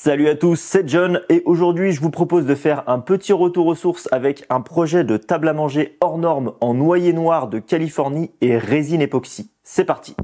Salut à tous, c'est John et aujourd'hui je vous propose de faire un petit retour aux sources avec un projet de table à manger hors norme en noyer noir de Californie et résine époxy. C'est parti!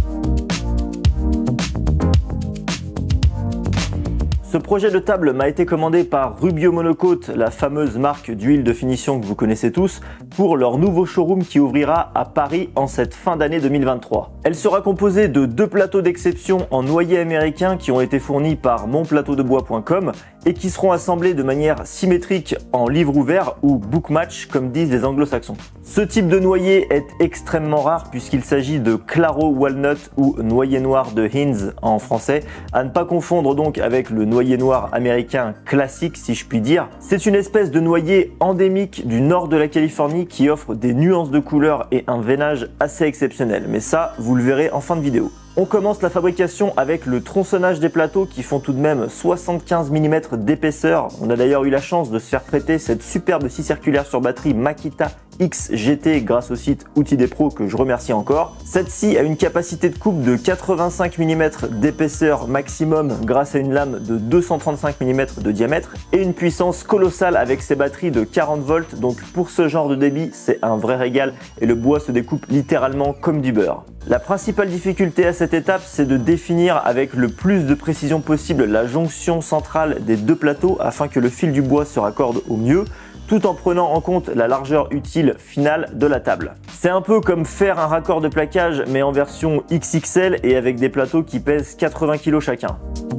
Ce projet de table m'a été commandé par Rubio Monocoat, la fameuse marque d'huile de finition que vous connaissez tous, pour leur nouveau showroom qui ouvrira à Paris en cette fin d'année 2023. Elle sera composée de 2 plateaux d'exception en noyer américain qui ont été fournis par monplateaudebois.com et qui seront assemblés de manière symétrique en livre ouvert ou book match comme disent les anglo-saxons. Ce type de noyer est extrêmement rare puisqu'il s'agit de Claro Walnut ou noyer noir de Hinz en français, à ne pas confondre donc avec le noyer noir américain classique si je puis dire. C'est une espèce de noyer endémique du nord de la Californie qui offre des nuances de couleurs et un veinage assez exceptionnel, mais ça vous le verrez en fin de vidéo. On commence la fabrication avec le tronçonnage des plateaux qui font tout de même 75 mm d'épaisseur. On a d'ailleurs eu la chance de se faire prêter cette superbe scie circulaire sur batterie Makita XGT grâce au site Outils des Pros que je remercie encore. Cette scie a une capacité de coupe de 85 mm d'épaisseur maximum grâce à une lame de 235 mm de diamètre et une puissance colossale avec ses batteries de 40 volts. Donc pour ce genre de débit, c'est un vrai régal et le bois se découpe littéralement comme du beurre. La principale difficulté à cette étape, c'est de définir avec le plus de précision possible la jonction centrale des 2 plateaux afin que le fil du bois se raccorde au mieux, tout en prenant en compte la largeur utile finale de la table. C'est un peu comme faire un raccord de plaquage mais en version XXL et avec des plateaux qui pèsent 80 kg chacun.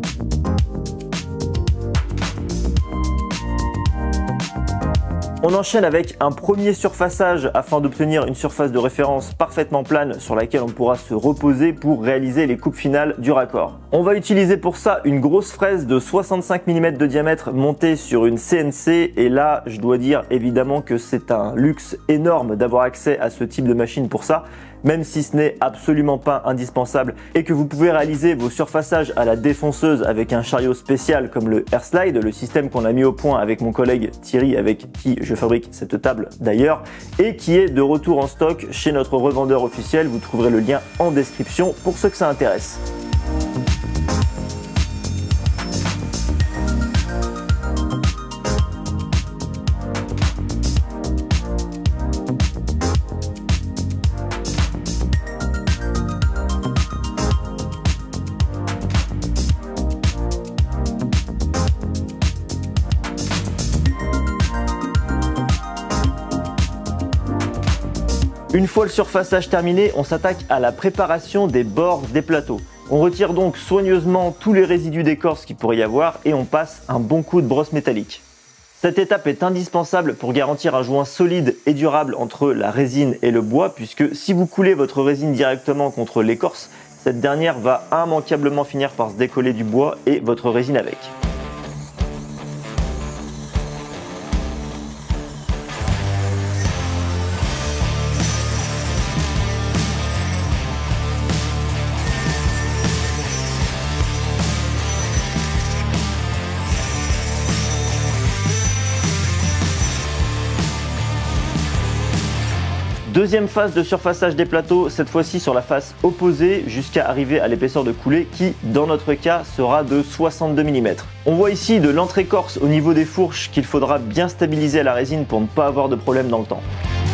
On enchaîne avec un premier surfaçage afin d'obtenir une surface de référence parfaitement plane sur laquelle on pourra se reposer pour réaliser les coupes finales du raccord. On va utiliser pour ça une grosse fraise de 65 mm de diamètre montée sur une CNC et là je dois dire évidemment que c'est un luxe énorme d'avoir accès à ce type de machine pour ça, même si ce n'est absolument pas indispensable et que vous pouvez réaliser vos surfaçages à la défonceuse avec un chariot spécial comme le Airslide, le système qu'on a mis au point avec mon collègue Thierry avec qui je fabrique cette table d'ailleurs et qui est de retour en stock chez notre revendeur officiel. Vous trouverez le lien en description pour ceux que ça intéresse. Une fois le surfaçage terminé, on s'attaque à la préparation des bords des plateaux. On retire donc soigneusement tous les résidus d'écorce qu'il pourrait y avoir et on passe un bon coup de brosse métallique. Cette étape est indispensable pour garantir un joint solide et durable entre la résine et le bois puisque si vous coulez votre résine directement contre l'écorce, cette dernière va immanquablement finir par se décoller du bois et votre résine avec. Deuxième phase de surfaçage des plateaux, cette fois-ci sur la face opposée jusqu'à arriver à l'épaisseur de coulée qui, dans notre cas, sera de 62 mm. On voit ici de l'entrée-écorce au niveau des fourches qu'il faudra bien stabiliser à la résine pour ne pas avoir de problème dans le temps.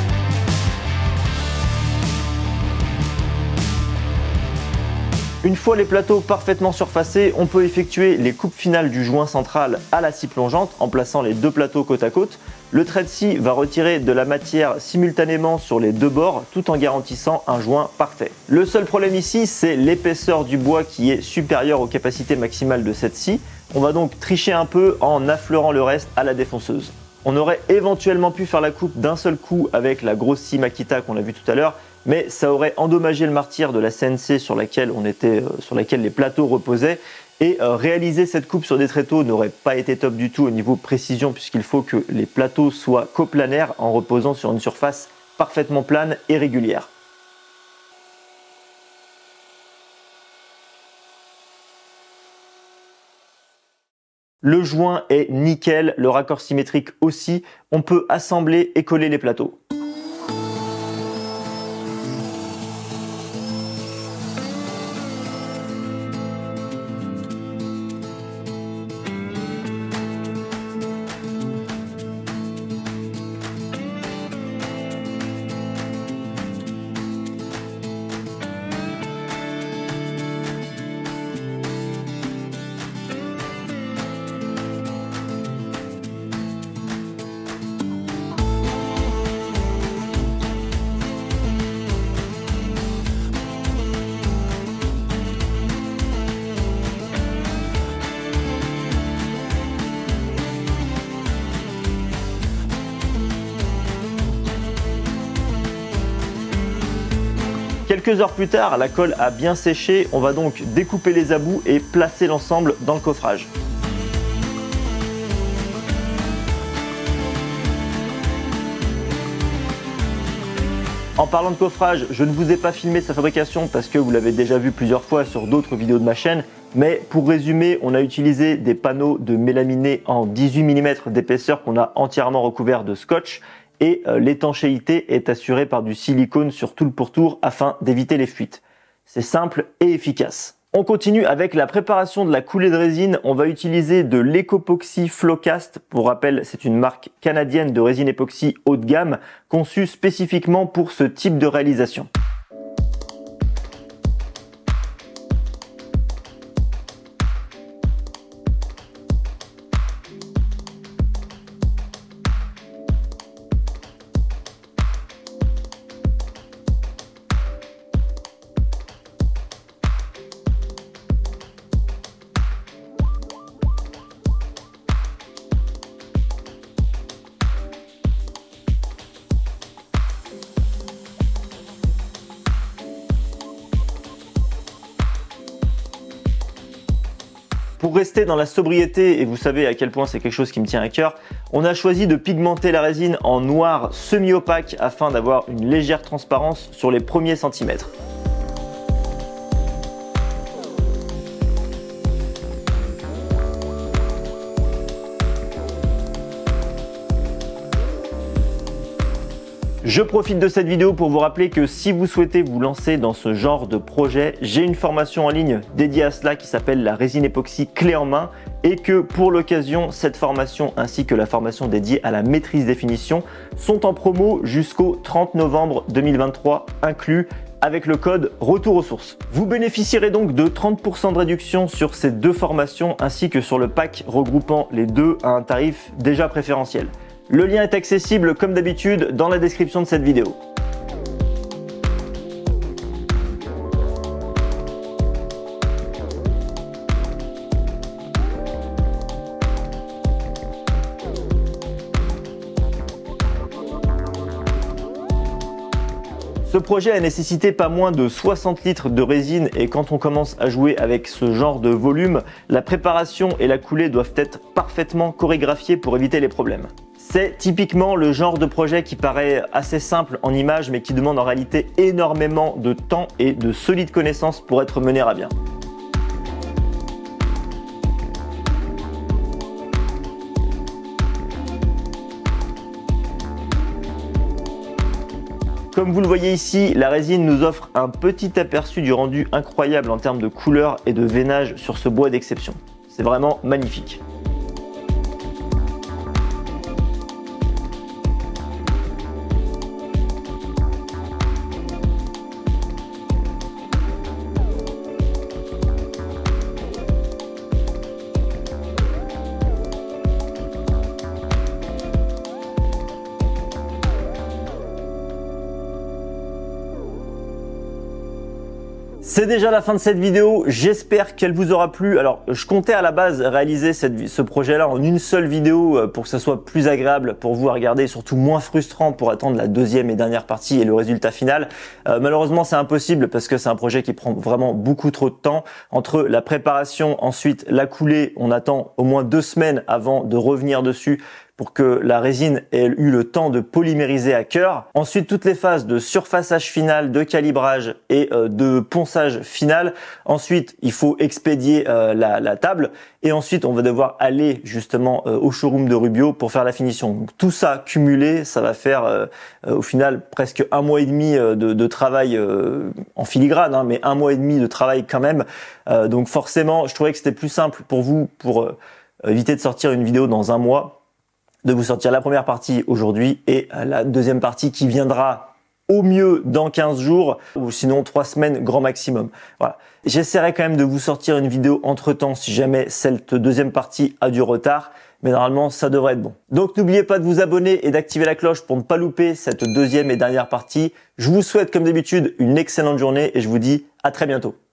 Une fois les plateaux parfaitement surfacés, on peut effectuer les coupes finales du joint central à la scie plongeante en plaçant les 2 plateaux côte à côte. Le trait de scie va retirer de la matière simultanément sur les 2 bords tout en garantissant un joint parfait. Le seul problème ici, c'est l'épaisseur du bois qui est supérieure aux capacités maximales de cette scie. On va donc tricher un peu en affleurant le reste à la défonceuse. On aurait éventuellement pu faire la coupe d'un seul coup avec la grosse scie Makita qu'on a vu tout à l'heure, mais ça aurait endommagé le martyre de la CNC sur laquelle les plateaux reposaient et réaliser cette coupe sur des tréteaux n'aurait pas été top du tout au niveau précision puisqu'il faut que les plateaux soient coplanaires en reposant sur une surface parfaitement plane et régulière. Le joint est nickel, le raccord symétrique aussi. On peut assembler et coller les plateaux. Quelques heures plus tard, la colle a bien séché, on va donc découper les abous et placer l'ensemble dans le coffrage. En parlant de coffrage, je ne vous ai pas filmé sa fabrication parce que vous l'avez déjà vu plusieurs fois sur d'autres vidéos de ma chaîne, mais pour résumer, on a utilisé des panneaux de mélaminé en 18 mm d'épaisseur qu'on a entièrement recouvert de scotch et l'étanchéité est assurée par du silicone sur tout le pourtour afin d'éviter les fuites. C'est simple et efficace. On continue avec la préparation de la coulée de résine. On va utiliser de l'Ecopoxy Flowcast. Pour rappel, c'est une marque canadienne de résine époxy haut de gamme conçue spécifiquement pour ce type de réalisation. Pour rester dans la sobriété, et vous savez à quel point c'est quelque chose qui me tient à cœur, on a choisi de pigmenter la résine en noir semi-opaque afin d'avoir une légère transparence sur les premiers centimètres. Je profite de cette vidéo pour vous rappeler que si vous souhaitez vous lancer dans ce genre de projet, j'ai une formation en ligne dédiée à cela qui s'appelle la résine époxy clé en main et que pour l'occasion, cette formation ainsi que la formation dédiée à la maîtrise des finitions sont en promo jusqu'au 30 novembre 2023 inclus avec le code retour aux sources. Vous bénéficierez donc de 30% de réduction sur ces deux formations ainsi que sur le pack regroupant les deux à un tarif déjà préférentiel. Le lien est accessible comme d'habitude dans la description de cette vidéo. Ce projet a nécessité pas moins de 60 litres de résine et quand on commence à jouer avec ce genre de volume, la préparation et la coulée doivent être parfaitement chorégraphiées pour éviter les problèmes. C'est typiquement le genre de projet qui paraît assez simple en image mais qui demande en réalité énormément de temps et de solides connaissances pour être mené à bien. Comme vous le voyez ici, la résine nous offre un petit aperçu du rendu incroyable en termes de couleur et de veinage sur ce bois d'exception. C'est vraiment magnifique. C'est déjà la fin de cette vidéo, j'espère qu'elle vous aura plu. Alors je comptais à la base réaliser ce projet-là en une seule vidéo pour que ça soit plus agréable pour vous à regarder et surtout moins frustrant pour attendre la deuxième et dernière partie et le résultat final. Malheureusement c'est impossible parce que c'est un projet qui prend vraiment beaucoup trop de temps. Entre la préparation, ensuite la coulée, on attend au moins 2 semaines avant de revenir dessus pour que la résine ait eu le temps de polymériser à cœur. Ensuite, toutes les phases de surfaçage final, de calibrage et de ponçage final. Ensuite, il faut expédier la table. Et ensuite, on va devoir aller justement au showroom de Rubio pour faire la finition. Donc, tout ça cumulé, ça va faire au final presque 1 mois et demi de travail en filigrane, hein, mais 1 mois et demi de travail quand même. Donc forcément, je trouvais que c'était plus simple pour vous, pour éviter de sortir une vidéo dans 1 mois, de vous sortir la première partie aujourd'hui et la deuxième partie qui viendra au mieux dans 15 jours ou sinon 3 semaines grand maximum. Voilà. J'essaierai quand même de vous sortir une vidéo entre temps si jamais cette deuxième partie a du retard, mais normalement ça devrait être bon. Donc n'oubliez pas de vous abonner et d'activer la cloche pour ne pas louper cette deuxième et dernière partie. Je vous souhaite comme d'habitude une excellente journée et je vous dis à très bientôt.